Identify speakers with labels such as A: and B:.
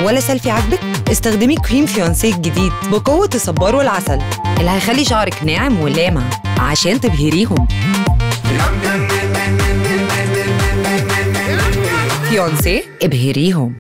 A: ولا سيلفي عاجبك؟ استخدمي كريم فيونسيه الجديد بقوة الصبار والعسل اللي هيخلي شعرك ناعم ولامع عشان تبهريهم. فيونسيه ابهريهم.